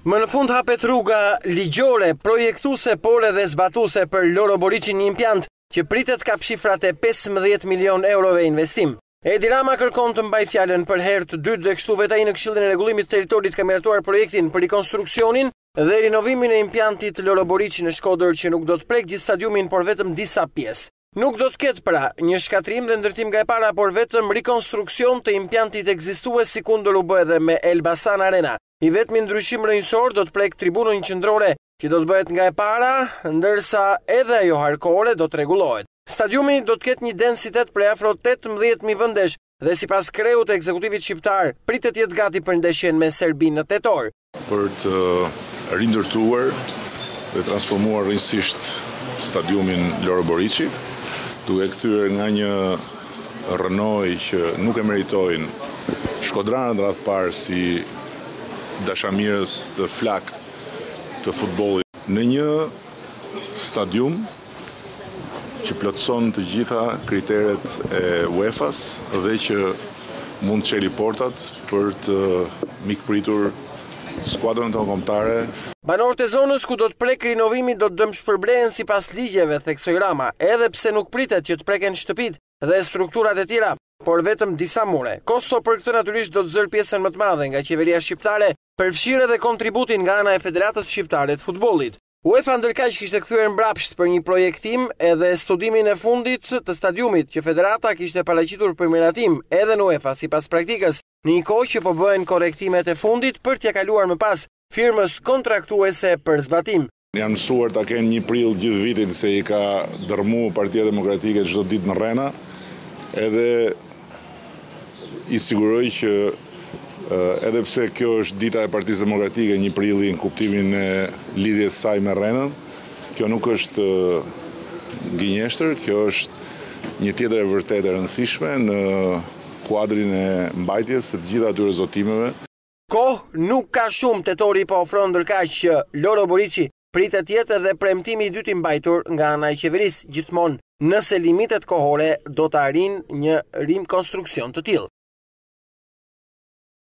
Më në fund hapet rruga ligjore, projektuese por edhe zbatuese për Loro Boriçin, një impjant që pritet kap shifrat e 15 milion eurove investim. Edi Rama kërkon të mbaj fjalën për herë të dytë dhe kështu vetë ai në Këshillin e Rregullimit të Territorit ka miratuar projektin për rikonstruksionin dhe rinovimin e impjantit Loro Boriçi në Shkodër që nuk do të prek gjithë stadiumin por vetëm disa pjesë. Nuk do të ketë pra një shkatrim dhe ndërtim nga e para, por vetëm rikonstruksion të impjantit ekzistues, si kundër u bë edhe me Elbasan Arena. I vetmi ndryshim rrënjësor do të prek tribunën qendrore që do të bëhet nga e para, ndërsa edhe ajo harkore do të rregullohet. Stadiumi do të ketë një densitet prej afro 18.000 vëndesh dhe sipas kreut të ekzekutivit shqiptar pritet jetë gati për ndeshjen me Serbinë në tetor. Për të rindërtuar dhe transformuar rrënjësisht stadiumin Loro Boriçi, duke kthyer nga një rënoj që nuk e meritojnë shkodranët radh parë si dashamirës të flakt të futbollit në një stadium që plotëson të gjitha kriteret e UEFA-s dhe që mund të çeli portat për të mikpritur skuadrën tonë kombëtare. Banorët e zonës ku do të prek rinovimi do të dëmshpërblehen sipas ligjeve, theksoi Rama, edhe pse nuk pritet që të preken shtëpitë dhe strukturat e tjera, por vetëm disa mure. Kosto për këtë natyrisht do të zër pjesën më të madhe nga qeveria shqiptare, përfshirë edhe kontributin nga ana e Federatës Shqiptare të Futbollit. UEFA ndërkaq kishte kthyer mbrapsht për një projektim edhe studimin e fundit të stadiumit që Federata kishte paraqitur për miratim edhe në UEFA sipas praktikës, në një kohë që po bëhen korrektimet e fundit për t'ia kaluar më pas firmës kontraktuese për zbatim. Janë mësuar ta kenë një prill gjithë vitin se i ka dërmu Partia Demokratike çdo ditë në Rrena, edhe i siguroj që edhe pse kjo është dita e Partisë Demokratike, 1 prilli në kuptimin e lidhjes saj me Rrenën, kjo nuk është gënjeshtër, kjo është një tjetër e vërtetë e rëndësishme në kuadrin e mbajtjes së të gjitha atyre zotimeve. Kohë nuk ka shumë, tetori po ofron ndërkaq që Loro Boriçi pritet jetë edhe premtimi i dytë i mbajtur nga ana e qeverisë, gjithmonë nëse limitet kohore do të arrijnë një rikonstruksion të tillë.